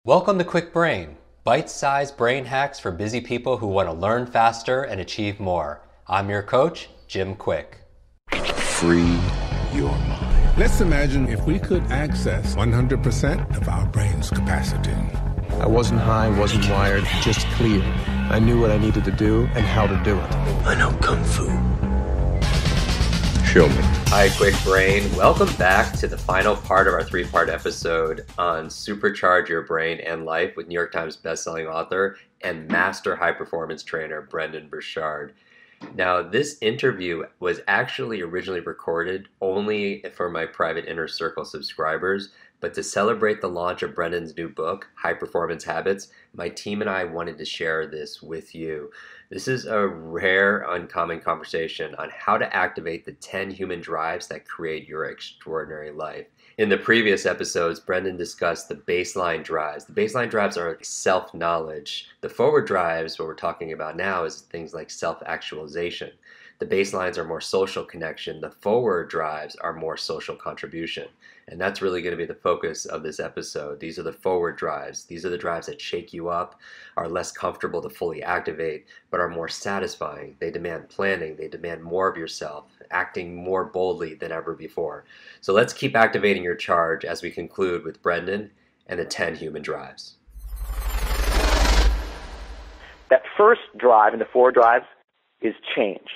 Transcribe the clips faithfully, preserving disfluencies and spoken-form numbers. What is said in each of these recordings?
Welcome to Kwik Brain, bite-sized brain hacks for busy people who want to learn faster and achieve more. I'm your coach, Jim Kwik. Free your mind. Let's imagine if we could access one hundred percent of our brain's capacity. I wasn't high, wasn't wired, just clear. I knew what I needed to do and how to do it. I know Kung Fu. Show me. Hi, Kwik Brain. Welcome back to the final part of our three-part episode on Supercharge Your Brain and Life with New York Times bestselling author and master high-performance trainer, Brendon Burchard. Now, this interview was actually originally recorded only for my private Inner Circle subscribers, but to celebrate the launch of Brendon's new book, High Performance Habits, my team and I wanted to share this with you. This is a rare, uncommon conversation on how to activate the ten human drives that create your extraordinary life. In the previous episodes, Brendon discussed the baseline drives. The baseline drives are self-knowledge. The forward drives, what we're talking about now, is things like self-actualization. The baselines are more social connection. The forward drives are more social contribution. And that's really going to be the focus of this episode. These are the forward drives. These are the drives that shake you up, are less comfortable to fully activate, but are more satisfying. They demand planning. They demand more of yourself, acting more boldly than ever before. So let's keep activating your charge as we conclude with Brendon and the ten human drives. That first drive in the forward drives is change.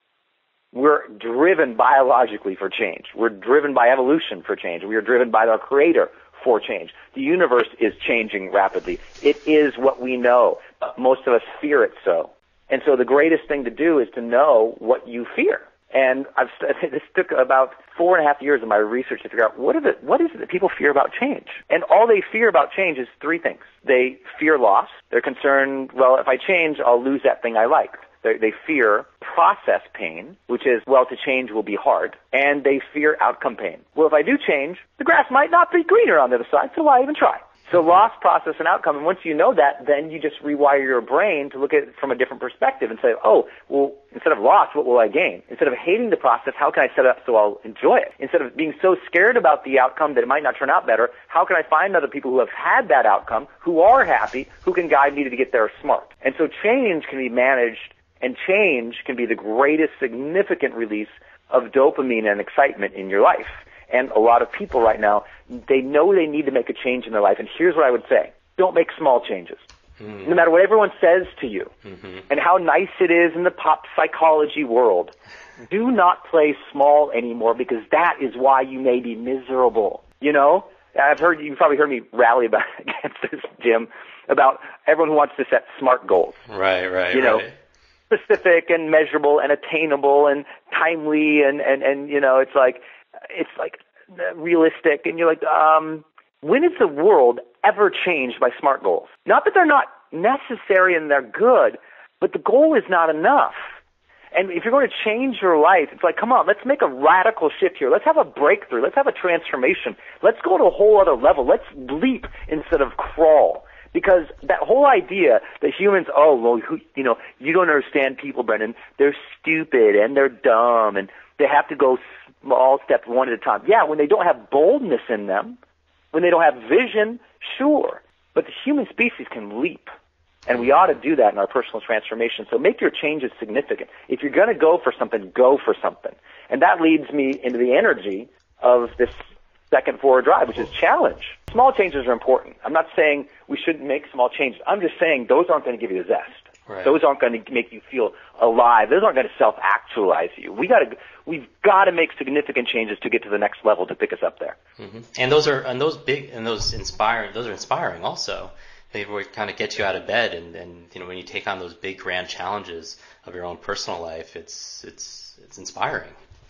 We're driven biologically for change. We're driven by evolution for change. We are driven by our Creator for change. The universe is changing rapidly. It is what we know, but most of us fear it so. And so the greatest thing to do is to know what you fear. And I've this took about four and a half years of my research to figure out what is it, what is it that people fear about change. And all they fear about change is three things. They fear loss. They're concerned, well, if I change, I'll lose that thing I like. They, they fear process pain, which is, well, to change will be hard. And they fear outcome pain. Well, if I do change, the grass might not be greener on the other side, so why even try? So loss, process, and outcome. And once you know that, then you just rewire your brain to look at it from a different perspective and say, oh, well, instead of loss, what will I gain? Instead of hating the process, how can I set it up so I'll enjoy it? Instead of being so scared about the outcome that it might not turn out better, how can I find other people who have had that outcome, who are happy, who can guide me to get there smart? And so change can be managed, and change can be the greatest significant release of dopamine and excitement in your life. And a lot of people right now, they know they need to make a change in their life. And here's what I would say. Don't make small changes. Mm. No matter what everyone says to you mm-hmm. and how nice it is in the pop psychology world, do not play small anymore, because that is why you may be miserable. You know, I've heard, you've probably heard me rally about against this, Jim, about everyone who wants to set SMART goals. Right, right, you know, right. Specific and measurable and attainable and timely and, and, and you know, it's like, it's like realistic, and you're like, um, when has the world ever changed by SMART goals? Not that they're not necessary and they're good, but the goal is not enough. And if you're going to change your life, it's like, come on, let's make a radical shift here. Let's have a breakthrough. Let's have a transformation. Let's go to a whole other level. Let's leap instead of crawl. Because that whole idea that humans, oh, well, who, you know, you don't understand people, Brendon. They're stupid and they're dumb and they have to go small steps one at a time. Yeah, when they don't have boldness in them, when they don't have vision, sure. But the human species can leap. And we ought to do that in our personal transformation. So make your changes significant. If you're going to go for something, go for something. And that leads me into the energy of this second forward drive, which is challenge. Small changes are important. I'm not saying we shouldn't make small changes. I'm just saying those aren't going to give you the zest. Right. Those aren't going to make you feel alive. Those aren't going to self-actualize you. We got to, we've got to make significant changes to get to the next level to pick us up there. Mm-hmm. And those are, and those big, and those inspiring. Those are inspiring also. They would kind of get you out of bed, and, and you know, when you take on those big grand challenges of your own personal life, it's it's it's inspiring.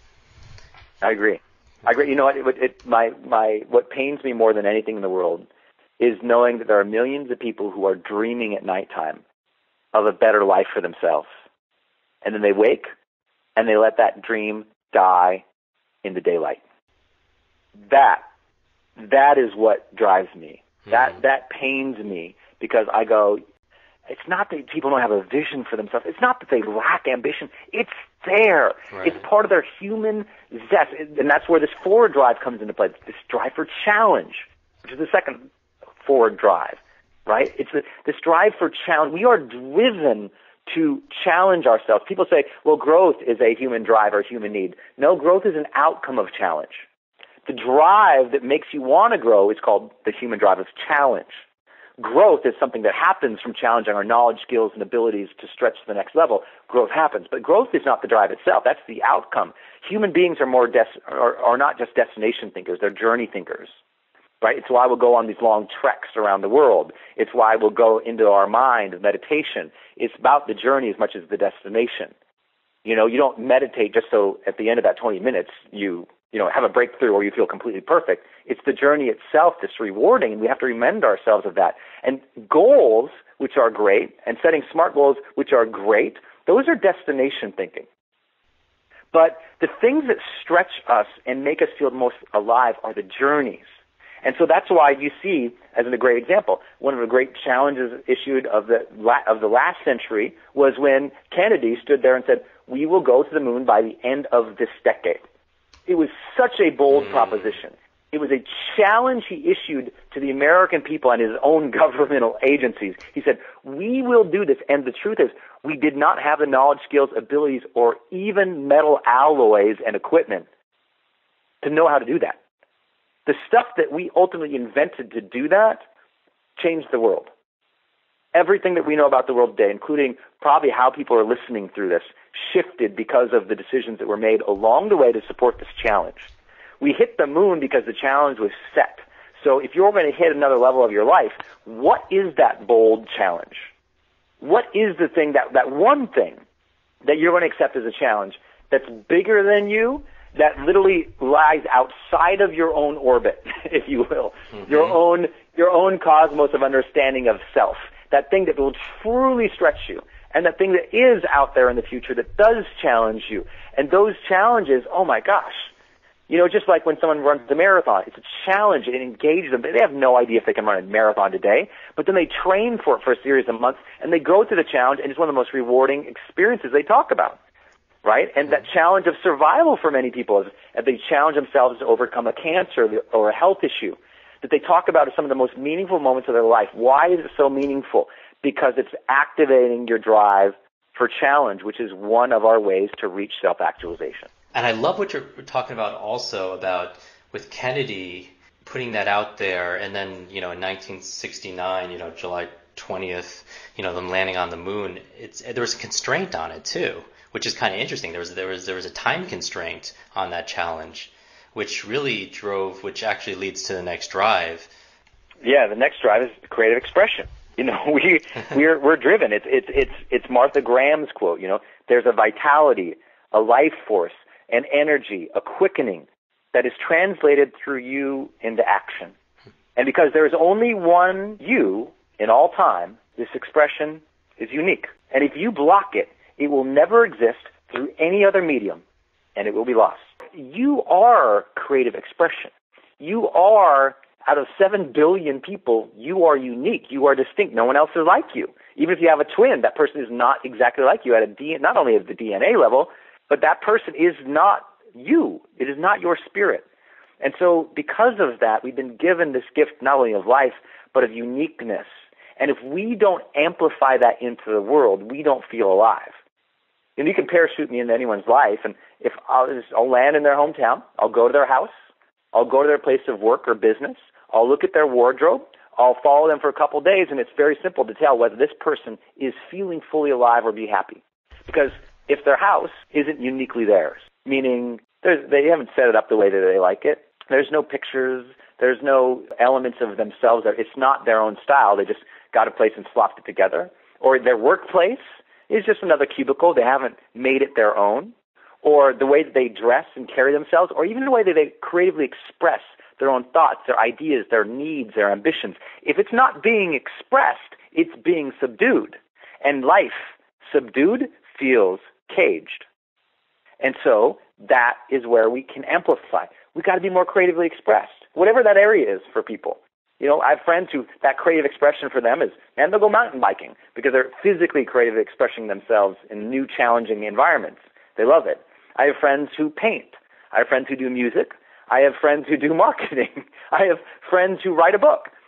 I agree. I agree. You know what? It, it, my my what pains me more than anything in the world is knowing that there are millions of people who are dreaming at nighttime of a better life for themselves, and then they wake and they let that dream die in the daylight. That that is what drives me. That mm-hmm. that pains me, because I go, it's not that people don't have a vision for themselves. It's not that they lack ambition. It's there. Right. It's part of their human zest. And that's where this forward drive comes into play, this drive for challenge, which is the second forward drive. right? It's a, this drive for challenge. We are driven to challenge ourselves. People say, well, growth is a human drive or a human need. No, growth is an outcome of challenge. The drive that makes you want to grow is called the human drive of challenge. Growth is something that happens from challenging our knowledge, skills, and abilities to stretch to the next level. Growth happens. But growth is not the drive itself. That's the outcome. Human beings are more des- are, are not just destination thinkers. They're journey thinkers. Right? It's why we'll go on these long treks around the world. It's why we'll go into our mind of meditation. It's about the journey as much as the destination. You know, you don't meditate just so at the end of that twenty minutes you, you know, have a breakthrough or you feel completely perfect. It's the journey itself that's rewarding, and we have to remind ourselves of that. And goals, which are great, and setting smart goals, which are great, those are destination thinking. But the things that stretch us and make us feel most alive are the journeys. And so that's why you see, as a great example, one of the great challenges issued of the of the last century was when Kennedy stood there and said, we will go to the moon by the end of this decade. It was such a bold mm. proposition. It was a challenge he issued to the American people and his own governmental agencies. He said, we will do this. And the truth is, we did not have the knowledge, skills, abilities, or even metal alloys and equipment to know how to do that. The stuff that we ultimately invented to do that changed the world. Everything that we know about the world today, including probably how people are listening through this, shifted because of the decisions that were made along the way to support this challenge. We hit the moon because the challenge was set. So if you're going to hit another level of your life, what is that bold challenge? What is the thing, that, that one thing that you're going to accept as a challenge that's bigger than you, that literally lies outside of your own orbit, if you will, mm-hmm. your own your own cosmos of understanding of self, that thing that will truly stretch you, and that thing that is out there in the future that does challenge you. And those challenges, oh my gosh, you know, just like when someone runs a marathon, it's a challenge. It engages them. They have no idea if they can run a marathon today, but then they train for it for a series of months, and they go through the challenge, and it's one of the most rewarding experiences they talk about. Right? And that challenge of survival for many people is as they challenge themselves to overcome a cancer or a health issue that they talk about as some of the most meaningful moments of their life. Why is it so meaningful? Because it's activating your drive for challenge, which is one of our ways to reach self-actualization. And I love what you're talking about also about with Kennedy putting that out there, and then, you know, in nineteen sixty-nine, you know, July twentieth, you know, them landing on the moon, it's there was a constraint on it too, which is kind of interesting. There was there was there was a time constraint on that challenge, which really drove, which actually leads to the next drive. Yeah, the next drive is creative expression. You know, we we're we're driven. It's it's it's it's Martha Graham's quote. You know, there's a vitality, a life force, an energy, a quickening that is translated through you into action. And because there is only one you in all time, this expression is unique. And if you block it, it will never exist through any other medium, and it will be lost. You are creative expression. You are, out of seven billion people, you are unique. You are distinct. No one else is like you. Even if you have a twin, that person is not exactly like you at a D, not only at the D N A level, but that person is not you. It is not your spirit. And so because of that, we've been given this gift not only of life, but of uniqueness. And if we don't amplify that into the world, we don't feel alive. And you can parachute me into anyone's life, and if I'll, just, I'll land in their hometown, I'll go to their house, I'll go to their place of work or business, I'll look at their wardrobe, I'll follow them for a couple of days, and it's very simple to tell whether this person is feeling fully alive or be happy. Because if their house isn't uniquely theirs, meaning they haven't set it up the way that they like it, there's no pictures, there's no elements of themselves there. It's not their own style. They just got a place and slopped it together. Or their workplace is just another cubicle. They haven't made it their own. Or the way that they dress and carry themselves, or even the way that they creatively express their own thoughts, their ideas, their needs, their ambitions. If it's not being expressed, it's being subdued. And life, subdued, feels caged. And so that is where we can amplify. We've got to be more creatively expressed, whatever that area is for people. You know, I have friends who, that creative expression for them is, and they'll go mountain biking because they're physically creatively expressing themselves in new challenging environments. They love it. I have friends who paint. I have friends who do music. I have friends who do marketing. I have friends who write a book.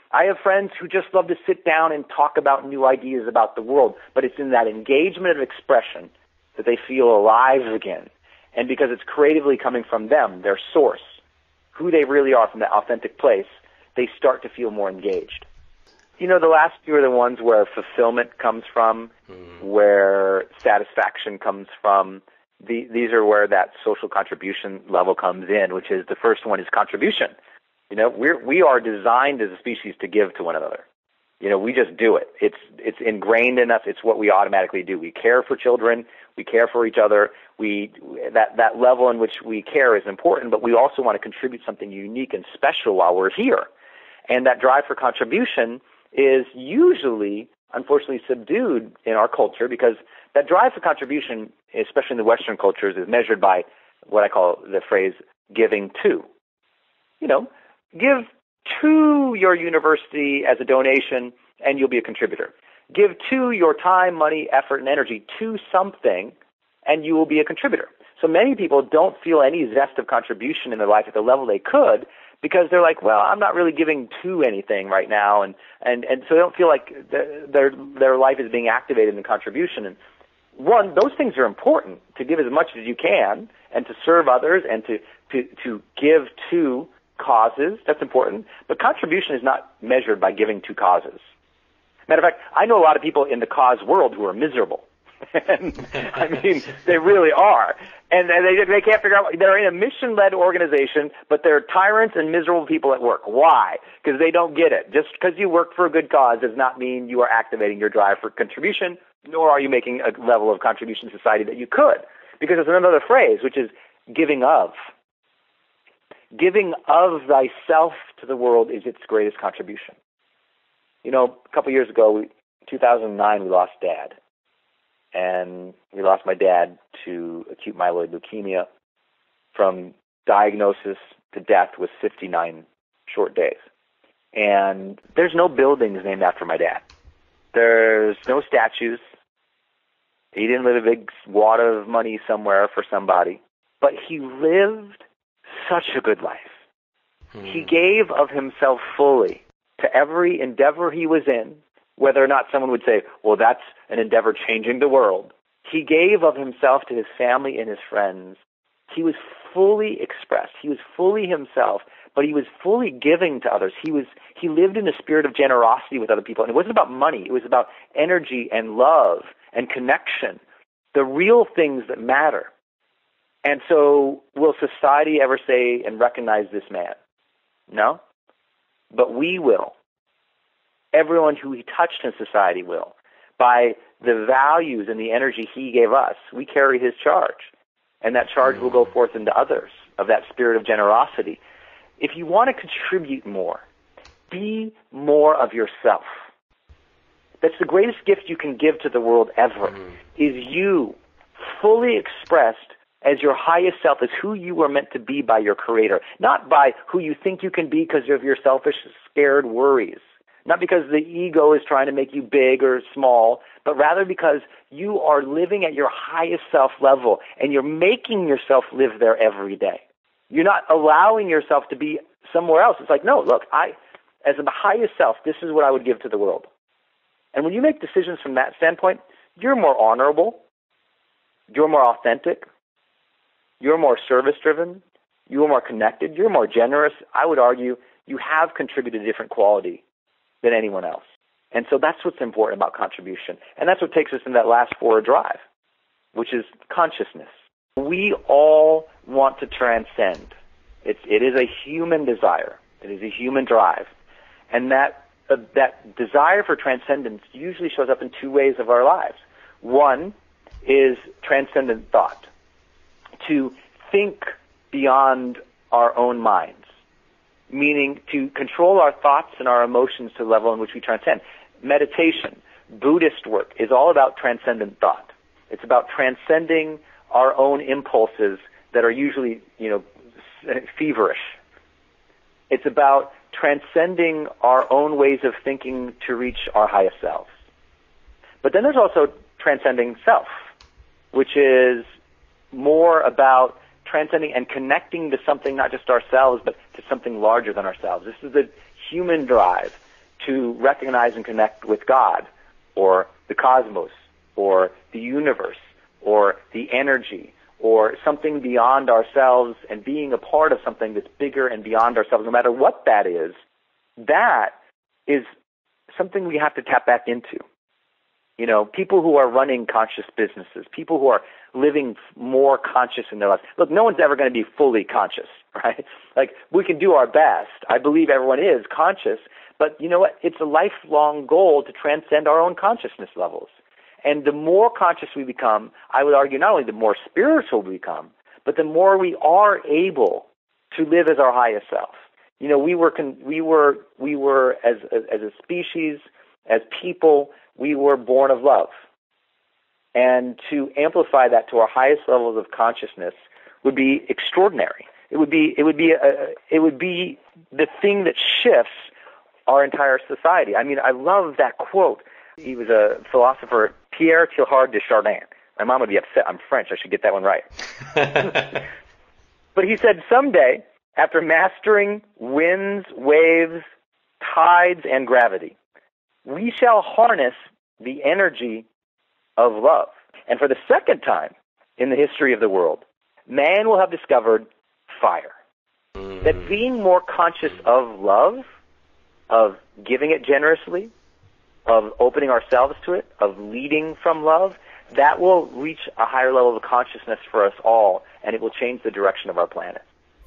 I have friends who just love to sit down and talk about new ideas about the world, but it's in that engagement of expression that they feel alive again. And because it's creatively coming from them, their source, who they really are from that authentic place, they start to feel more engaged. You know, the last two are the ones where fulfillment comes from, mm. where satisfaction comes from. The, these are where that social contribution level comes in, which is the first one is contribution. You know, we're, we are designed as a species to give to one another. You know, we just do it. It's, it's ingrained in us. It's what we automatically do. We care for children. We care for each other. We, that, that level in which we care is important, but we also want to contribute something unique and special while we're here. And that drive for contribution is usually, unfortunately, subdued in our culture because that drive for contribution, especially in the Western cultures, is measured by what I call the phrase giving to. You know, give to your university as a donation and you'll be a contributor. Give to your time, money, effort, and energy to something and you will be a contributor. So many people don't feel any zest of contribution in their life at the level they could because they're like, well, I'm not really giving to anything right now, and, and, and so they don't feel like their their life is being activated in contribution. And one, those things are important, to give as much as you can and to serve others and to, to, to give to causes. That's important. But contribution is not measured by giving to causes. Matter of fact, I know a lot of people in the cause world who are miserable. And, I mean, they really are. And they they can't figure out, they're in a mission-led organization, but they're tyrants and miserable people at work. Why? Because they don't get it. Just because you work for a good cause does not mean you are activating your drive for contribution, nor are you making a level of contribution to society that you could. Because there's another phrase, which is giving of. Giving of thyself to the world is its greatest contribution. You know, a couple years ago, we, two thousand nine, we lost Dad. And we lost my dad to acute myeloid leukemia. From diagnosis to death was fifty-nine short days. And there's no buildings named after my dad. There's no statues. He didn't live a big wad of money somewhere for somebody. But he lived such a good life. Hmm. He gave of himself fully to every endeavor he was in, whether or not someone would say, well, that's an endeavor changing the world. He gave of himself to his family and his friends. He was fully expressed. He was fully himself, but he was fully giving to others. He was he lived in a spirit of generosity with other people. And it wasn't about money. It was about energy and love and connection, the real things that matter. And so will society ever say and recognize this man? No. But we will. Everyone who he touched in society will. By the values and the energy he gave us, we carry his charge. And that charge will go forth into others of that spirit of generosity. If you want to contribute more, be more of yourself. That's the greatest gift you can give to the world ever, mm-hmm. is you fully expressed as your highest self, as who you were meant to be by your Creator, not by who you think you can be because of your selfish, scared worries, not because the ego is trying to make you big or small, but rather because you are living at your highest self level and you're making yourself live there every day. You're not allowing yourself to be somewhere else. It's like, no, look, I, as the highest self, this is what I would give to the world. And when you make decisions from that standpoint, you're more honorable, you're more authentic, you're more service-driven, you're more connected, you're more generous. I would argue you have contributed a different quality than anyone else. And so that's what's important about contribution. And that's what takes us into that last four drive, which is consciousness. We all want to transcend. It's, it is a human desire. It is a human drive. And that uh, that desire for transcendence usually shows up in two ways of our lives. One is transcendent thought, to think beyond our own minds, meaning to control our thoughts and our emotions to the level in which we transcend. Meditation, Buddhist work, is all about transcendent thought. It's about transcending our own impulses that are usually, you know, feverish. It's about transcending our own ways of thinking to reach our highest selves. But then there's also transcending self, which is more about transcending and connecting to something, not just ourselves, but to something larger than ourselves. This is the human drive to recognize and connect with God or the cosmos or the universe or the energy or something beyond ourselves and being a part of something that's bigger and beyond ourselves, no matter what that is, that is something we have to tap back into. You know, people who are running conscious businesses, people who are living more conscious in their lives. Look, no one's ever going to be fully conscious, right? Like, we can do our best. I believe everyone is conscious, but you know what? It's a lifelong goal to transcend our own consciousness levels. And the more conscious we become, I would argue not only the more spiritual we become, but the more we are able to live as our highest self. You know, we were, con- we were, we were as, as, as a species, as people, we were born of love. And to amplify that to our highest levels of consciousness would be extraordinary. It would be, it would be, a, it would be the thing that shifts our entire society. I mean, I love that quote. He was a philosopher, Pierre Teilhard de Chardin. My mom would be upset. I'm French. I should get that one right. But he said, someday, after mastering winds, waves, tides, and gravity, we shall harness the energy of love. And for the second time in the history of the world, man will have discovered fire. Mm. That being more conscious of love, of giving it generously, of opening ourselves to it, of leading from love, that will reach a higher level of consciousness for us all, and it will change the direction of our planet.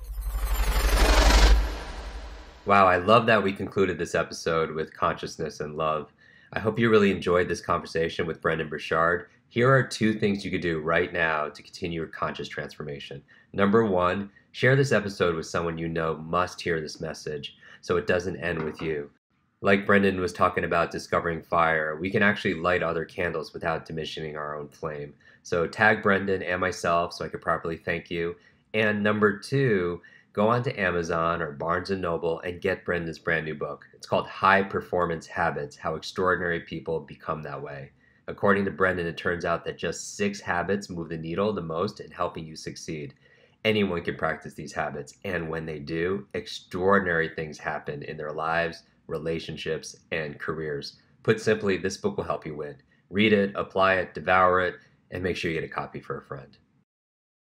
Wow, I love that we concluded this episode with consciousness and love. I hope you really enjoyed this conversation with Brendon Burchard. Here are two things you could do right now to continue your conscious transformation. Number one, share this episode with someone you know must hear this message so it doesn't end with you. Like Brendon was talking about discovering fire, we can actually light other candles without diminishing our own flame. So tag Brendon and myself so I could properly thank you. And number two, go on to Amazon or Barnes and Noble and get Brendon's brand new book. It's called High Performance Habits, How Extraordinary People Become That Way. According to Brendon, it turns out that just six habits move the needle the most in helping you succeed. Anyone can practice these habits, and when they do, extraordinary things happen in their lives, relationships, and careers. Put simply, this book will help you win. Read it, apply it, devour it, and make sure you get a copy for a friend.